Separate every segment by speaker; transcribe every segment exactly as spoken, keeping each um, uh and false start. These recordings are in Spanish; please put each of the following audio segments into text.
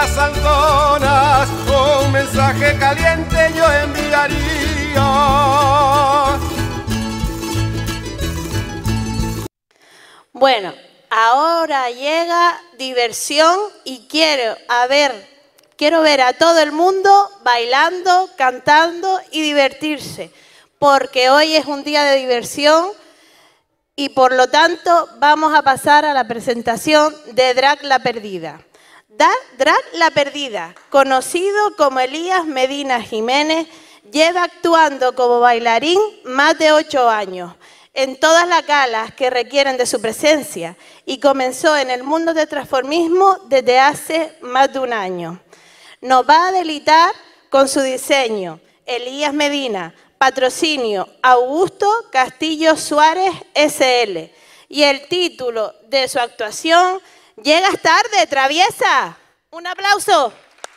Speaker 1: las altonas, un mensaje caliente yo enviaría.
Speaker 2: Bueno, ahora llega diversión y quiero a ver, quiero ver a todo el mundo bailando, cantando y divertirse, porque hoy es un día de diversión y por lo tanto vamos a pasar a la presentación de Drag La Perdida. Drag La Perdida, conocido como Elías Medina Jiménez, lleva actuando como bailarín más de ocho años en todas las galas que requieren de su presencia y comenzó en el mundo del transformismo desde hace más de un año. Nos va a deleitar con su diseño, Elías Medina, patrocinio Augusto Castillo Suárez S L y el título de su actuación, Llegas tarde, traviesa. Un aplauso.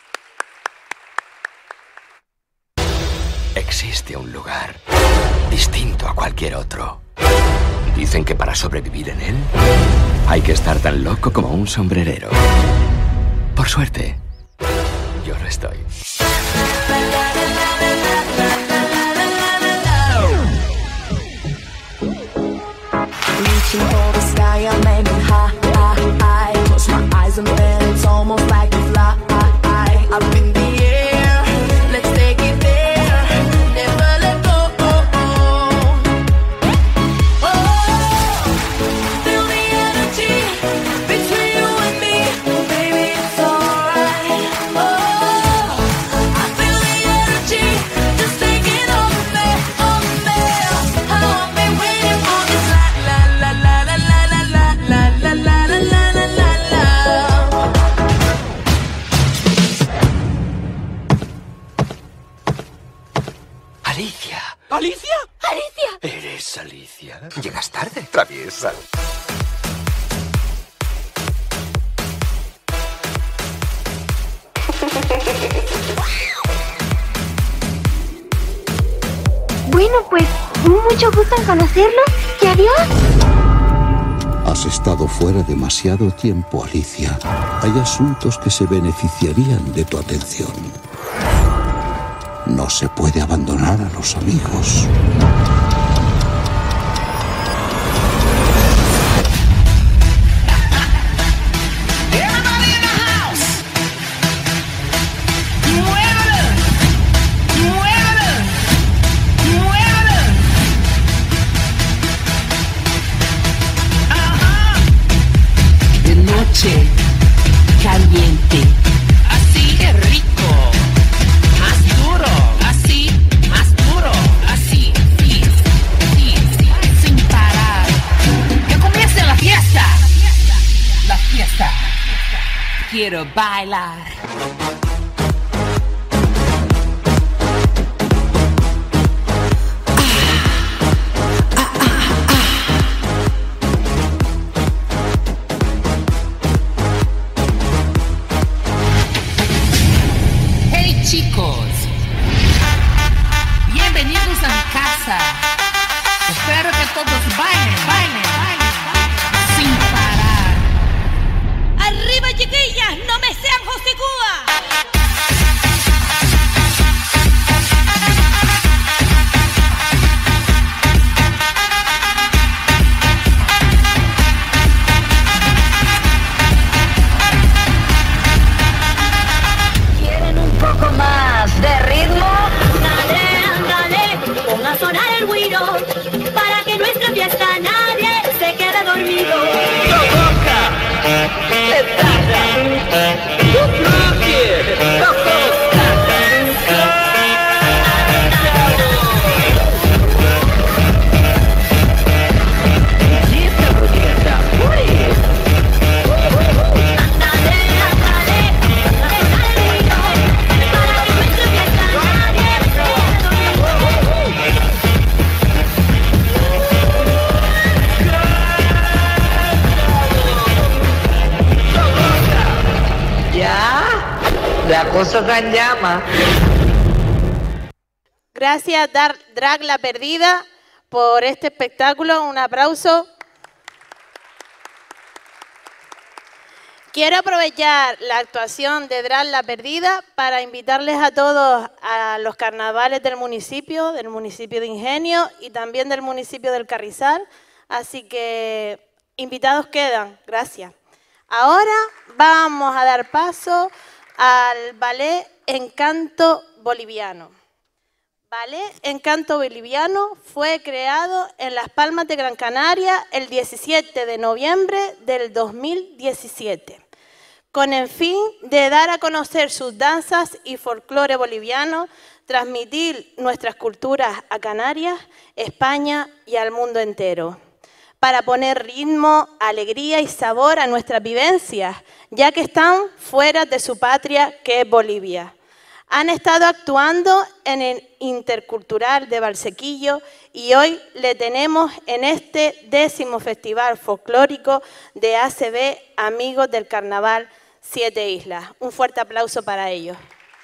Speaker 3: Existe un lugar distinto a cualquier otro. Dicen que para sobrevivir en él hay que estar tan loco como un sombrerero. Por suerte, yo lo estoy.
Speaker 4: Reaching for the sky, I'm aiming high, high, high. Close my eyes and then it's almost like a fly. Up in the air, let's take it there. Never let go. Oh, feel the energy between you and me. Baby, it's alright. Oh, I feel the energy just taking over me, over me. How I've been waiting for this la la la la la la la la la la la la la la.
Speaker 3: Alicia.
Speaker 5: ¿Alicia?
Speaker 4: Alicia.
Speaker 3: ¿Eres Alicia? Llegas tarde, traviesa.
Speaker 6: Bueno, pues, mucho gusto en conocerlo y adiós.
Speaker 7: Has estado fuera demasiado tiempo, Alicia. Hay asuntos que se beneficiarían de tu atención. No se puede abandonar a los amigos.
Speaker 8: De noche caliente, así de rico, más duro, así, más duro, así, sí, sí, sí, sin parar. Que comience la fiesta, la fiesta. Quiero bailar. Hey chicos, bienvenidos a mi casa. Espero que todos bailen, bailen, bailen, bailen, sin parar.
Speaker 4: Arriba, chiquillas, no me sean hostigúas.
Speaker 6: ¿Quieren un poco más de ritmo?
Speaker 4: Dale, dale, ponga a sonar el güiro para que nuestra fiesta nadie se quede dormido.
Speaker 9: La cosa está en llama.
Speaker 2: Gracias, Drag La Perdida, por este espectáculo. Un aplauso. Quiero aprovechar la actuación de Dras La Perdida para invitarles a todos a los carnavales del municipio, del municipio de Ingenio y también del municipio del Carrizal. Así que invitados quedan. Gracias. Ahora vamos a dar paso al ballet Encanto Boliviano. Ballet Encanto Boliviano fue creado en Las Palmas de Gran Canaria el diecisiete de noviembre del dos mil diecisiete, con el fin de dar a conocer sus danzas y folclore boliviano, transmitir nuestras culturas a Canarias, España y al mundo entero, para poner ritmo, alegría y sabor a nuestras vivencias, ya que están fuera de su patria, que es Bolivia. Han estado actuando en el Intercultural de Valsequillo y hoy le tenemos en este décimo Festival Folclórico de A C B Amigos del Carnaval Siete Islas. Un fuerte aplauso para ellos.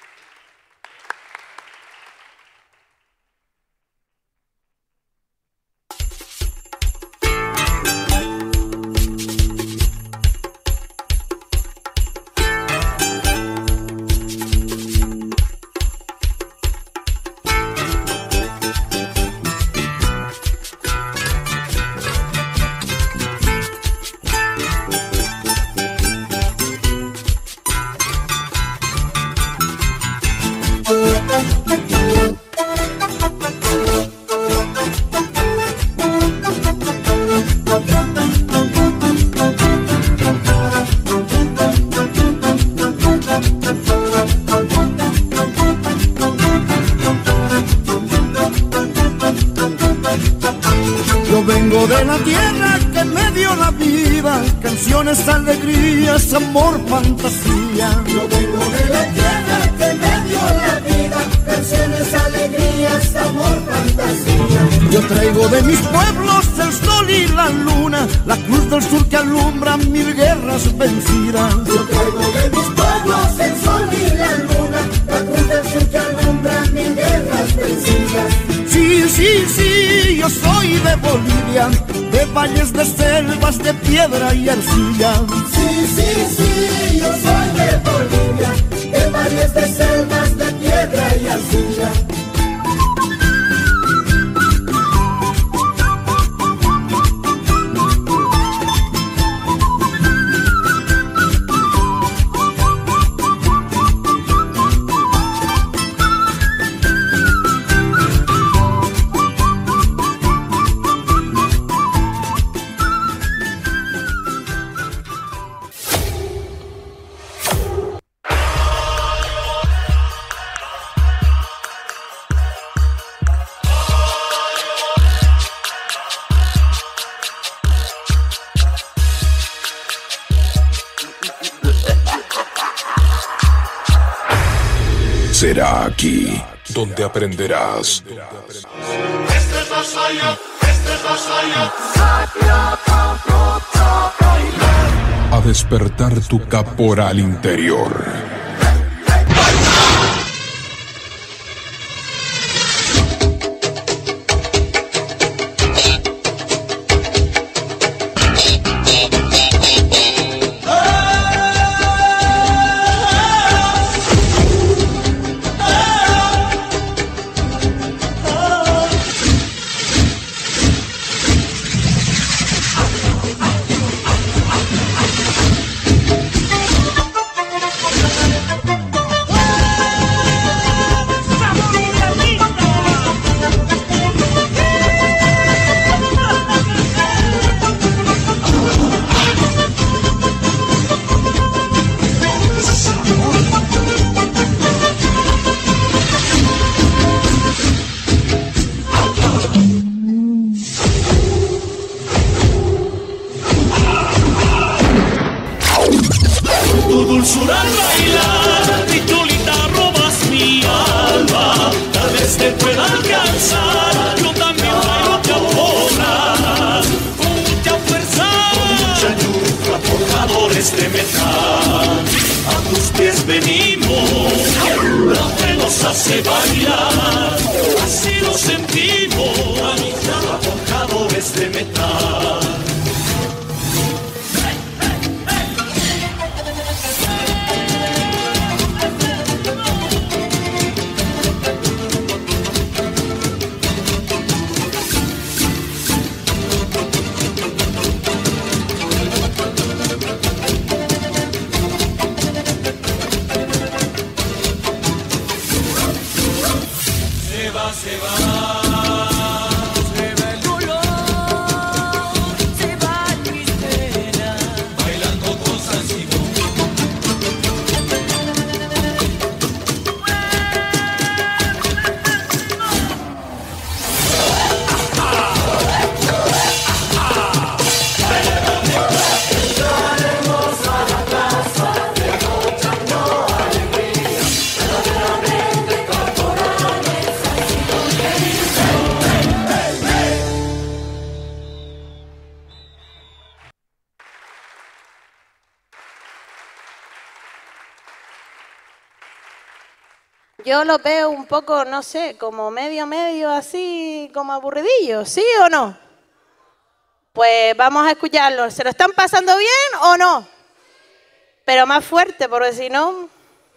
Speaker 5: Alegrías, amor, fantasía.
Speaker 10: Yo vengo de la tierra que me dio la vida, canciones, alegrías, amor, fantasía.
Speaker 5: Yo traigo de mis pueblos el sol y la luna, la cruz del sur que alumbra mil guerras vencidas.
Speaker 10: Yo traigo de mis pueblos el sol y la luna, la cruz del sur que alumbra mil guerras vencidas.
Speaker 5: Sí, sí, sí, yo soy de Bolivia, de valles, de selvas, de piedra y arcilla.
Speaker 10: Sí, sí, sí, yo soy de Bolivia, de valles, de selvas, de piedra y arcilla.
Speaker 11: Será aquí donde aprenderás
Speaker 12: Este es Vasallo, este es Vasallo.
Speaker 11: a despertar tu caporal interior.
Speaker 12: Tu dulzura al bailar, mi chulita robas mi alma. Tal vez te pueda alcanzar, yo también bailo tambora. Con mucha fuerza, con mucha yuca, forjadores de metal. A tus pies venimos, lo que nos hace bailar. Así lo sentimos, a mi llama, forjadores de metal.
Speaker 2: Yo lo veo un poco, no sé, como medio, medio, así, como aburridillo, ¿sí o no? Pues vamos a escucharlo. ¿Se lo están pasando bien o no? Pero más fuerte, porque si no...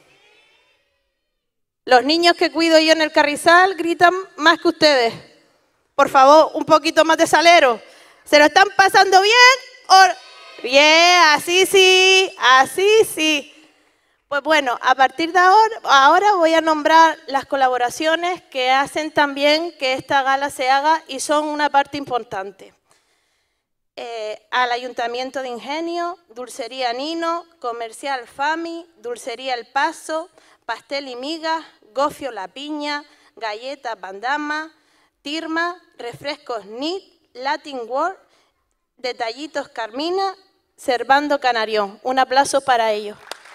Speaker 2: Los niños que cuido yo en el Carrizal gritan más que ustedes. Por favor, un poquito más de salero. ¿Se lo están pasando bien o...? Bien, así sí, así sí. Pues bueno, a partir de ahora, ahora voy a nombrar las colaboraciones que hacen también que esta gala se haga y son una parte importante. Eh, al Ayuntamiento de Ingenio, Dulcería Nino, Comercial Fami, Dulcería El Paso, Pastel y Migas, Gofio La Piña, Galletas Bandama, Tirma, Refrescos Nit, Latin World, Detallitos Carmina, Servando Canarión. Un aplauso para ellos.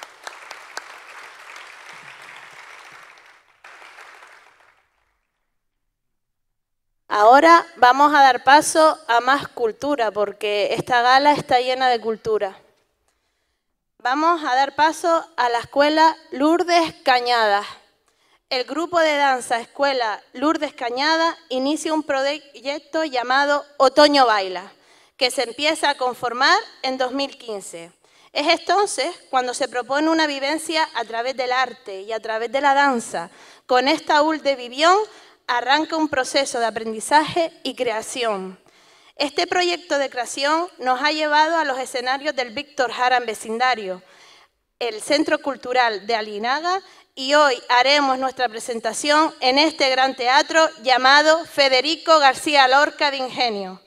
Speaker 2: Ahora vamos a dar paso a más cultura, porque esta gala está llena de cultura. Vamos a dar paso a la Escuela Lourdes Cañada. El grupo de danza Escuela Lourdes Cañada inicia un proyecto llamado Otoño Baila, que se empieza a conformar en dos mil quince. Es entonces cuando se propone una vivencia a través del arte y a través de la danza. Con esta U L de Vivión arranca un proceso de aprendizaje y creación. Este proyecto de creación nos ha llevado a los escenarios del Víctor Jara en vecindario, el Centro Cultural de Alinaga, y hoy haremos nuestra presentación en este gran teatro llamado Federico García Lorca de Ingenio.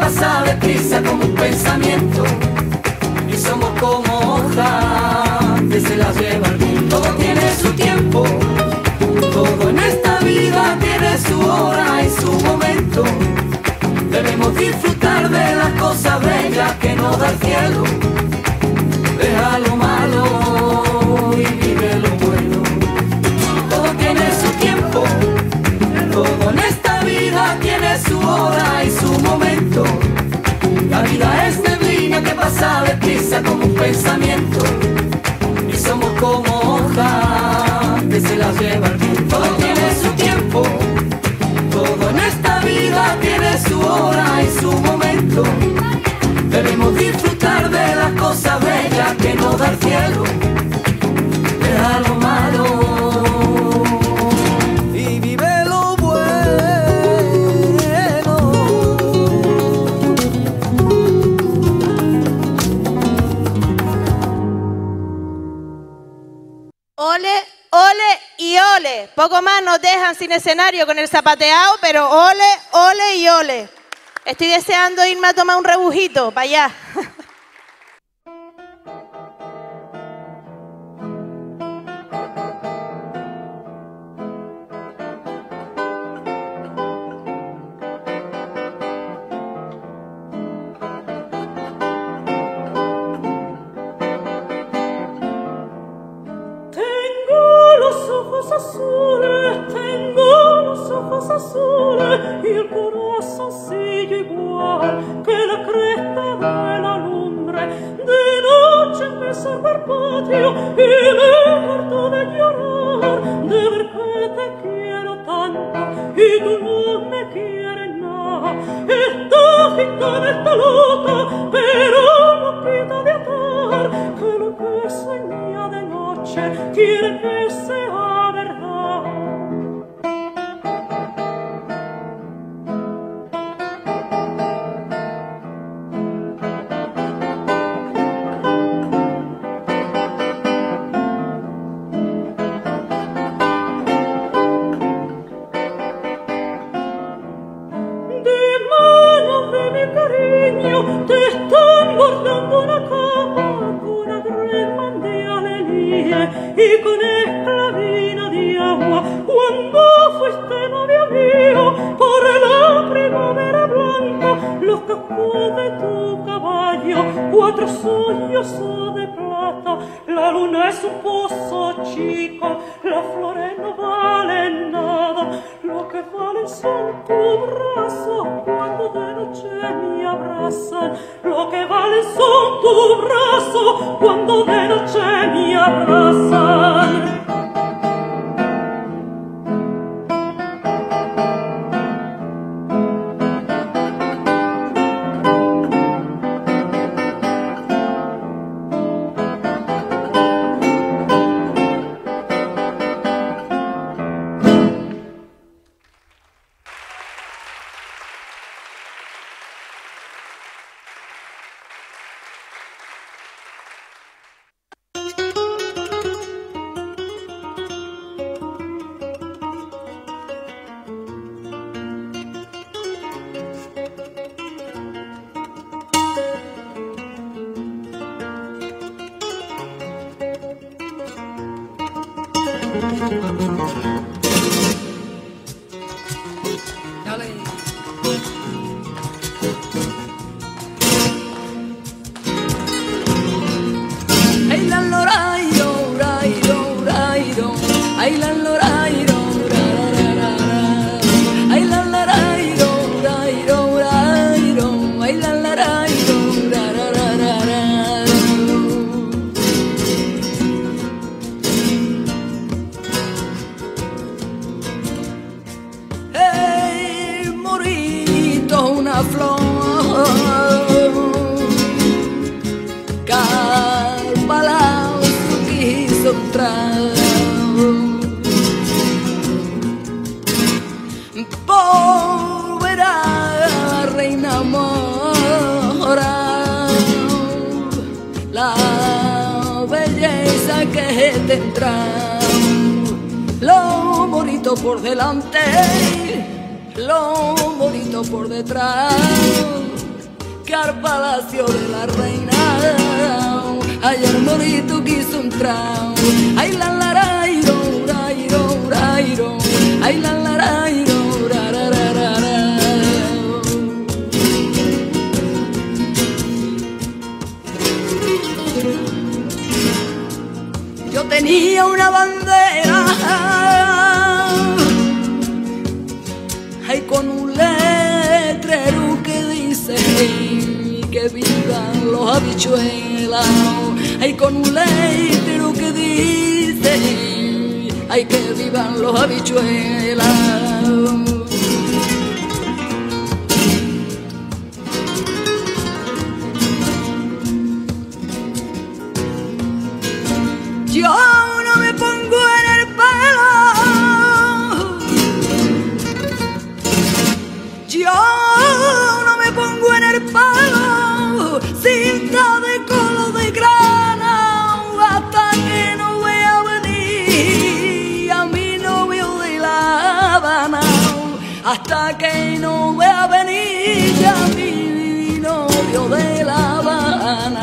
Speaker 10: Como un pensamiento y somos como hojas
Speaker 13: que se las lleva el viento. Todo tiene su tiempo, todo en esta vida tiene su hora y su momento. Debemos disfrutar de las cosas bellas que nos da el cielo. Deja lo malo y vive lo bueno. Todo tiene su tiempo, todo en esta vida tiene su hora y su momento. La vida es neblina que pasa deprisa como un pensamiento. Y somos como hojas que se las lleva el viento. Todo tiene su tiempo, todo en esta vida tiene su hora y su momento. Debemos disfrutar de las cosas bellas que nos da el cielo. Deja lo malo y vive lo bueno.
Speaker 2: Ole, ole y ole. Poco más nos dejan sin escenario con el zapateado, pero ole, ole y ole. Estoy deseando irme a tomar un rebujito para allá.
Speaker 12: Tengo los ojos azules, tengo los ojos azules y el corazón sigue igual que la cresta de la lumbre. De noche empieza el patio y me harto de llorar, de ver que te quiero tanto y tú no me quieres nada. Esta gitana está loca, pero no quita de atar que lo que sueña de noche quiere que sea verdad. Te están bordando una capa con agrema de alegría y con esclavina de agua. Cuando fuiste novio mío por la primavera blanca, los cascos de tu caballo, cuatro sollozos de plata. La luna es un pozo chico, las flores no valen nada. Lo que valen son tus brazos cuando de noche me abrazan. Lo que valen son tus brazos cuando de noche me abrazan.
Speaker 13: Lo bonito por delante, lo bonito por detrás, que al palacio de la reina Ay, hermanito quiso un trago. Ay, la la la, iro, ra, iro, ra, iro. Ay, la la la, iro, ra, ra, ra, ra, ra. Yo tenía una bandera, ay, con un letrero que dice que vivan los habichuelas. Ay, con un letrero que dice ay, que vivan los habichuelas. Yo no me pongo en el pelo, yo no me pongo en el pelo cinta de color de grana hasta que no vea venir a mi novio de La Habana, hasta que no vea venir a mi novio de La Habana.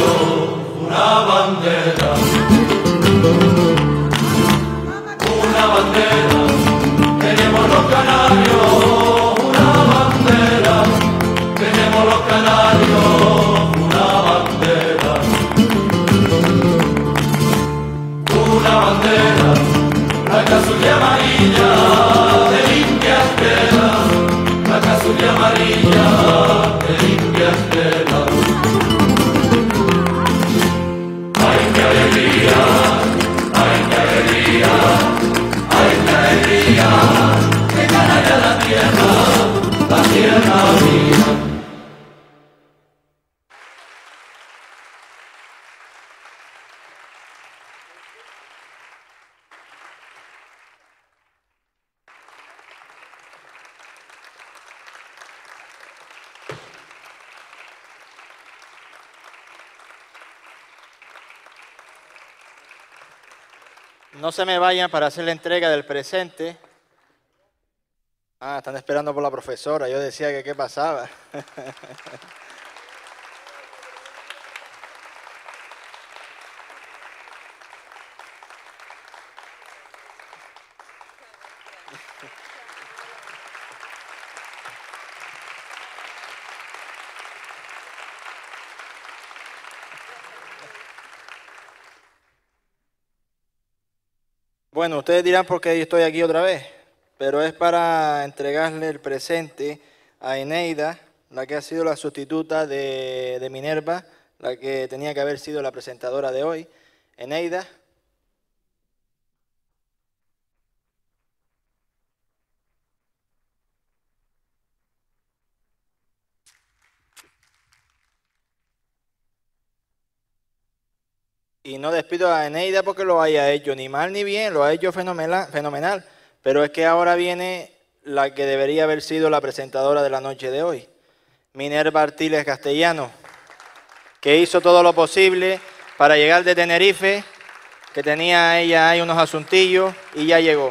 Speaker 12: Una
Speaker 14: No se me vayan para hacer la entrega del presente. Ah, están esperando por la profesora. Yo decía que qué pasaba. Bueno, ustedes dirán por qué estoy aquí otra vez, pero es para entregarle el presente a Eneida, la que ha sido la sustituta de, de Minerva, la que tenía que haber sido la presentadora de hoy. Eneida. Y no despido a Eneida porque lo haya hecho ni mal ni bien, lo ha hecho fenomenal, fenomenal. Pero es que ahora viene la que debería haber sido la presentadora de la noche de hoy, Minerva Artiles Castellano, que hizo todo lo posible para llegar de Tenerife, que tenía ella ahí unos asuntillos y ya llegó.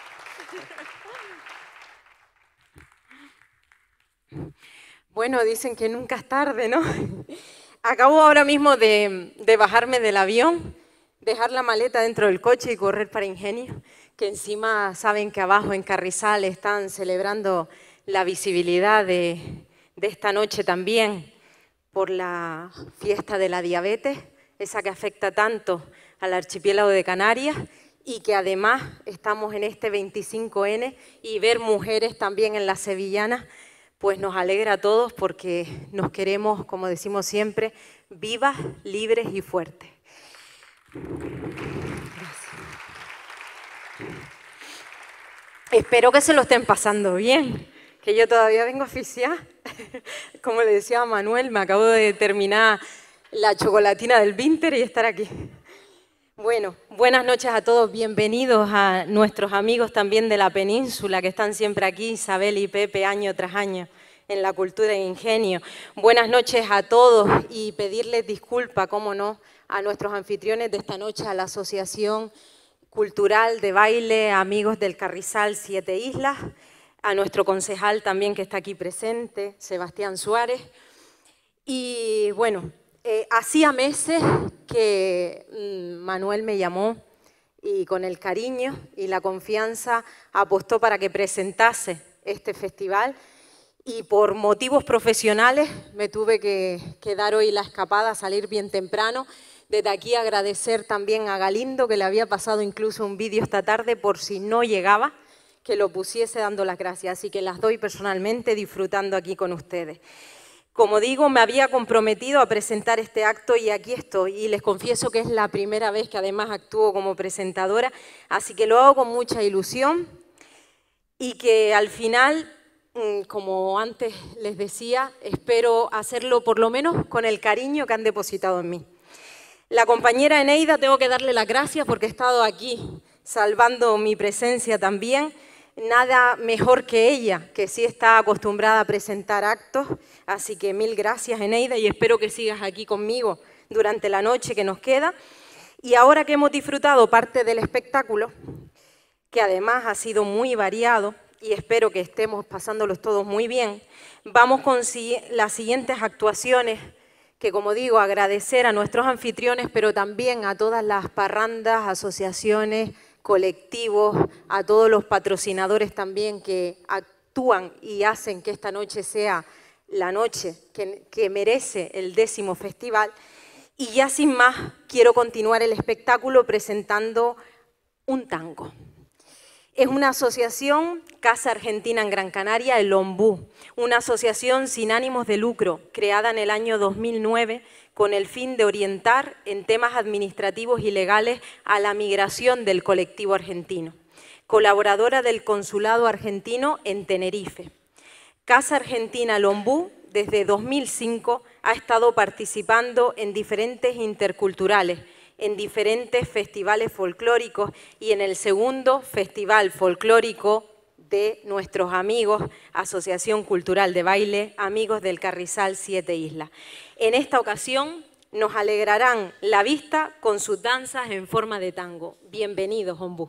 Speaker 15: Bueno, dicen que nunca es tarde, ¿no? Acabo ahora mismo de, de bajarme del avión, dejar la maleta dentro del coche y correr para Ingenio, que encima saben que abajo en Carrizal están celebrando la visibilidad de, de esta noche también por la fiesta de la diabetes, esa que afecta tanto al archipiélago de Canarias, y que además estamos en este veinticinco ene y ver mujeres también en las sevillanas, pues nos alegra a todos porque nos queremos, como decimos siempre, vivas, libres y fuertes. Gracias. Espero que se lo estén pasando bien, que yo todavía vengo asfixiada. Como le decía a Manuel, me acabo de terminar la chocolatina del Vinter y estar aquí. Bueno, buenas noches a todos, bienvenidos a nuestros amigos también de la península que están siempre aquí, Isabel y Pepe, año tras año, en la cultura e ingenio. Buenas noches a todos y pedirles disculpas, cómo no, a nuestros anfitriones de esta noche, a la Asociación Cultural de Baile Amigos del Carrizal Siete Islas, a nuestro concejal también que está aquí presente, Sebastián Suárez. Y bueno, eh, hacía meses que mmm, Manuel me llamó y con el cariño y la confianza apostó para que presentase este festival y por motivos profesionales me tuve que, que dar hoy la escapada, salir bien temprano. Desde aquí agradecer también a Galindo, que le había pasado incluso un vídeo esta tarde por si no llegaba, que lo pusiese dando las gracias. Así que las doy personalmente disfrutando aquí con ustedes. Como digo, me había comprometido a presentar este acto y aquí estoy. Y les confieso que es la primera vez que además actúo como presentadora, así que lo hago con mucha ilusión y que al final, como antes les decía, espero hacerlo por lo menos con el cariño que han depositado en mí. La compañera Eneida, tengo que darle las gracias porque he estado aquí salvando mi presencia también. Nada mejor que ella, que sí está acostumbrada a presentar actos. Así que mil gracias, Eneida, y espero que sigas aquí conmigo durante la noche que nos queda. Y ahora que hemos disfrutado parte del espectáculo, que además ha sido muy variado, y espero que estemos pasándolos todos muy bien, vamos con las siguientes actuaciones, que como digo, agradecer a nuestros anfitriones, pero también a todas las parrandas, asociaciones, colectivos, a todos los patrocinadores también que actúan y hacen que esta noche sea la noche que, que merece el décimo festival. Y ya sin más, quiero continuar el espectáculo presentando un tango. Es una asociación, Casa Argentina en Gran Canaria, el Ombú, una asociación sin ánimos de lucro, creada en el año dos mil nueve con el fin de orientar en temas administrativos y legales a la migración del colectivo argentino. Colaboradora del Consulado Argentino en Tenerife. Casa Argentina El Ombú, desde dos mil cinco, ha estado participando en diferentes interculturales, en diferentes festivales folclóricos y en el segundo Festival Folclórico de nuestros amigos, Asociación Cultural de Baile, Amigos del Carrizal Siete Islas. En esta ocasión nos alegrarán la vista con sus danzas en forma de tango. Bienvenidos, Ombú.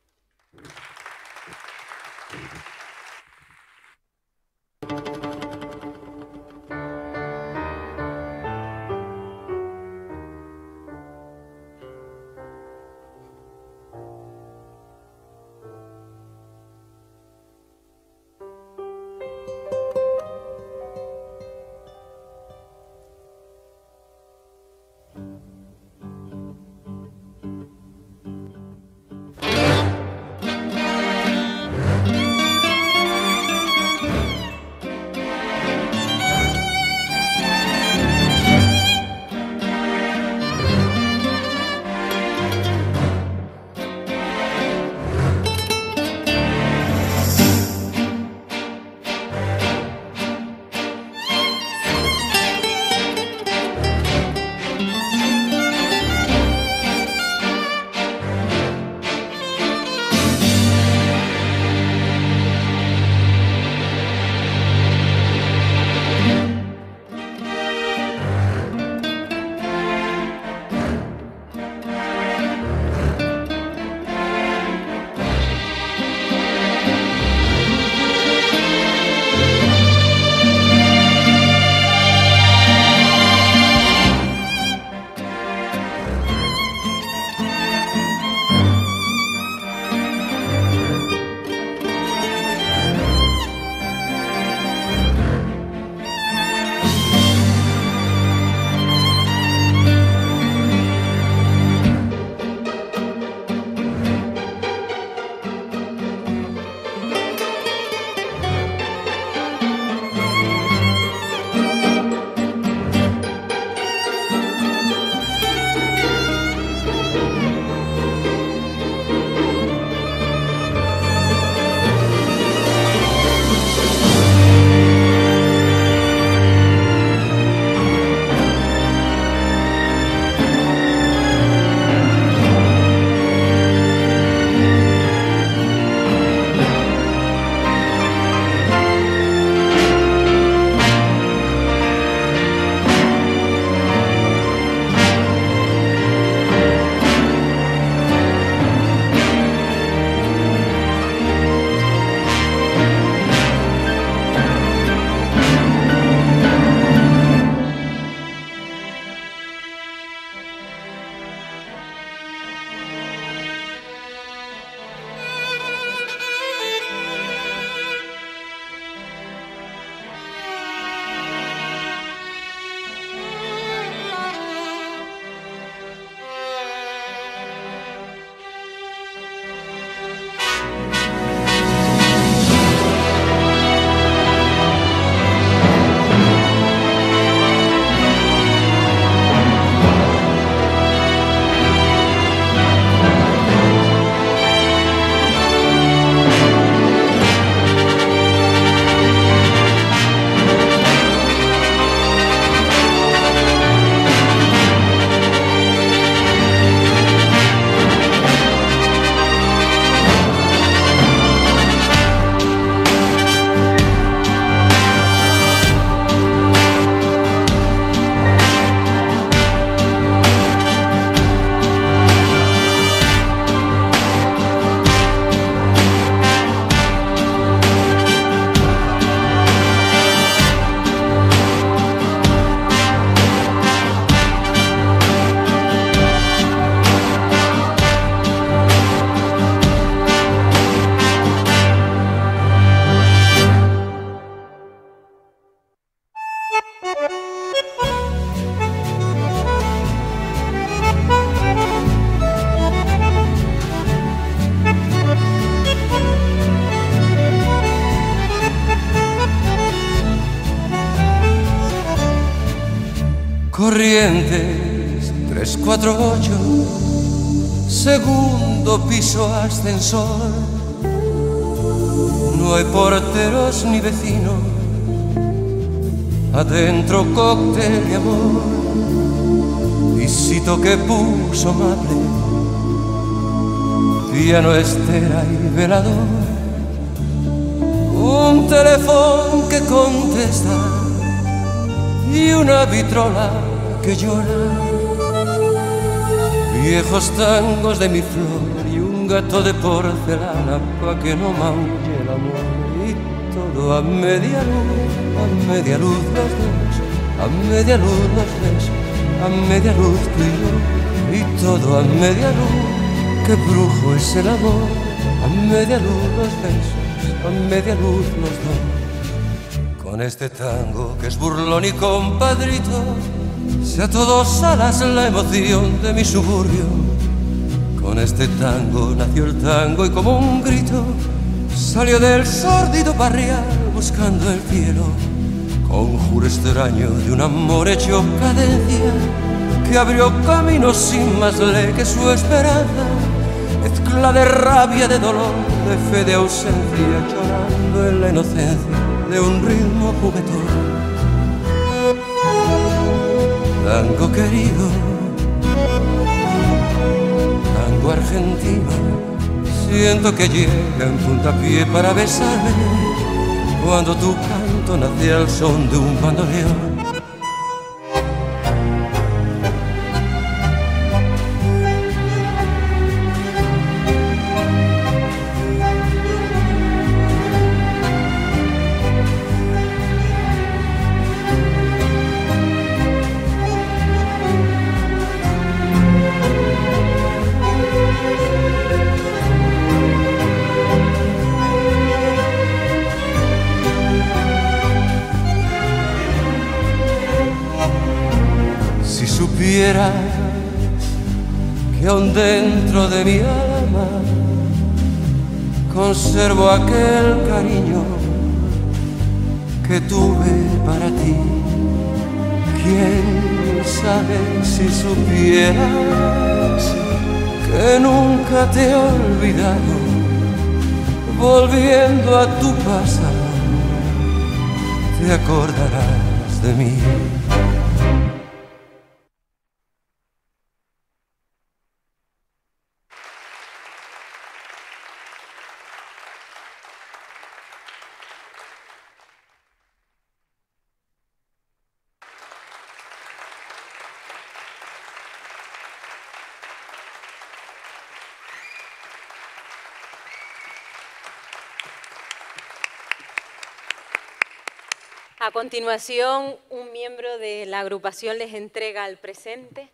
Speaker 16: Corrientes tres cuatro ocho, segundo piso ascensor. No hay porteros ni vecinos, adentro cóctel de amor. Visito que puso amable, piano, estera y velador. Un teléfono que contesta y una vitrola que llorar. Viejos tangos de mi flor y un gato de porcelana pa' que no maulle el amor. Y todo a media luz, a media luz los dos, a media luz los tres, a media luz tú y yo. Y todo a media luz, qué brujo es el amor. A media luz los besos, a media luz los dos. Con este tango que es burlón y compadrito, sea a todos alas la emoción de mi suburbio. Con este tango nació el tango y como un grito salió del sórdido barrial buscando el cielo. Conjuro extraño de un amor hecho cadencia que abrió camino sin más ley que su esperanza. Mezcla de rabia, de dolor, de fe, de ausencia, llorando en la inocencia de un ritmo juguetón. Tango querido, tango argentino, siento que llega en puntapié para besarme cuando tu canto nace al son de un bandoneón. Supieras que aún dentro de mi alma conservo aquel cariño que tuve para ti. Quién sabe si supieras que nunca te he olvidado, volviendo a tu pasado te acordarás de mí.
Speaker 15: A continuación, un miembro de la agrupación les entrega el presente.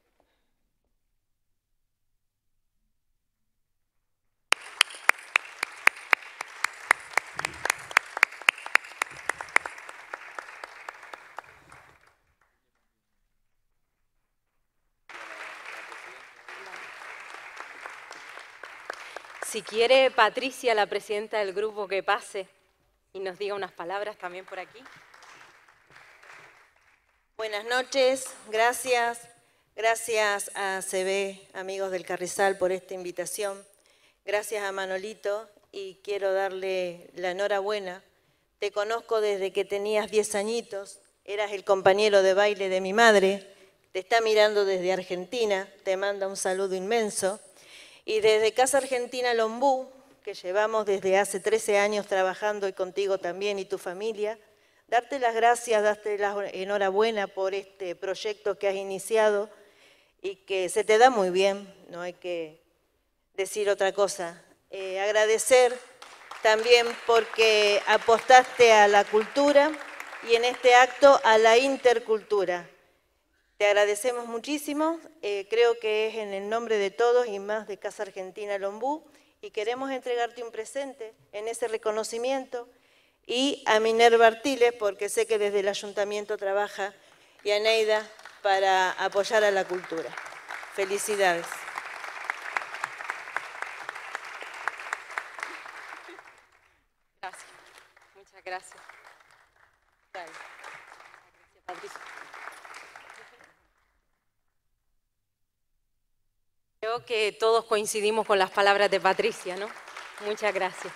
Speaker 15: Si quiere Patricia, la presidenta del grupo, que pase y nos diga unas palabras también por aquí.
Speaker 2: Buenas noches, gracias, gracias a C B, amigos del Carrizal, por esta invitación. Gracias a Manolito y quiero darle la enhorabuena. Te conozco desde que tenías diez añitos, eras el compañero de baile de mi madre, te está mirando desde Argentina, te manda un saludo inmenso. Y desde Casa Argentina Lombú, que llevamos desde hace trece años trabajando y contigo también y tu familia, darte las gracias, darte la enhorabuena por este proyecto que has iniciado y que se te da muy bien, no hay que decir otra cosa. Eh, agradecer también porque apostaste a la cultura y en este acto a la intercultura. Te agradecemos muchísimo, eh, creo que es en el nombre de todos y más de Casa Argentina Lombú, y queremos entregarte un presente en ese reconocimiento, y a Minerva Artiles, porque sé que desde el Ayuntamiento trabaja, y a Neida para apoyar a la cultura. Felicidades.
Speaker 15: Gracias, muchas gracias. Dale. Gracias, Patricia. Creo que todos coincidimos con las palabras de Patricia, ¿no? Muchas gracias.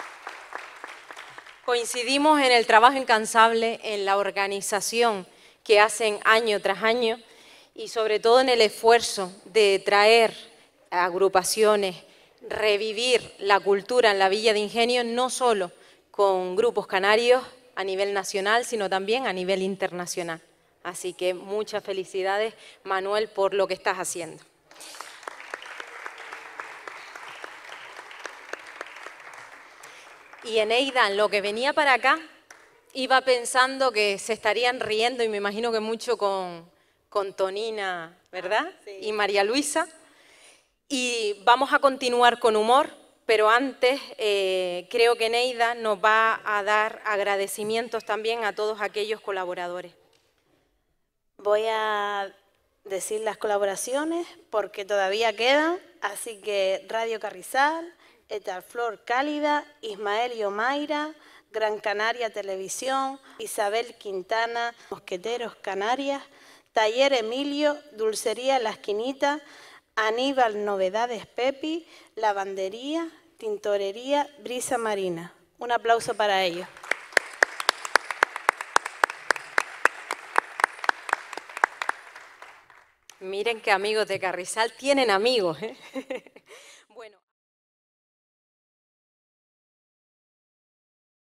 Speaker 15: Coincidimos en el trabajo incansable, en la organización que hacen año tras año y sobre todo en el esfuerzo de traer agrupaciones, revivir la cultura en la Villa de Ingenio, no solo con grupos canarios a nivel nacional, sino también a nivel internacional. Así que muchas felicidades, Manuel, por lo que estás haciendo. Y Eneida, en lo que venía para acá, iba pensando que se estarían riendo, y me imagino que mucho con, con Tonina, ¿verdad? Sí. Y María Luisa. Y vamos a continuar con humor, pero antes eh, creo que Eneida nos va a dar agradecimientos también a todos aquellos colaboradores.
Speaker 2: Voy a decir las colaboraciones porque todavía quedan, así que Radio Carrizal, Etalflor Cálida, Ismael y Omaira, Gran Canaria Televisión, Isabel Quintana, Mosqueteros Canarias, Taller Emilio, Dulcería La Esquinita, Aníbal Novedades Pepi, Lavandería, Tintorería Brisa Marina. Un aplauso para ellos.
Speaker 15: Miren que amigos de Carrizal tienen amigos, ¿eh?